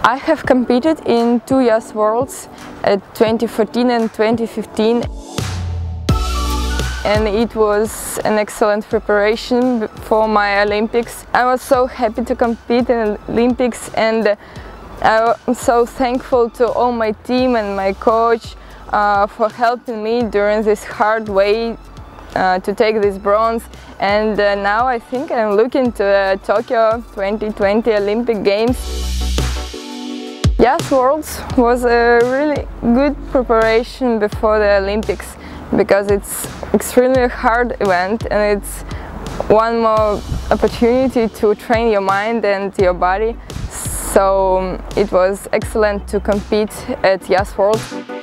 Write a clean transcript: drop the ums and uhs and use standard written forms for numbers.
I have competed in 2 Youth Worlds at 2014 and 2015, and it was an excellent preparation for my Olympics. I was so happy to compete in Olympics, and I'm so thankful to all my team and my coach for helping me during this hard way to take this bronze. And now I think I'm looking to the Tokyo 2020 Olympic Games. Youth Worlds was a really good preparation before the Olympics, because it's extremely hard event and it's one more opportunity to train your mind and your body. So it was excellent to compete at Youth Worlds.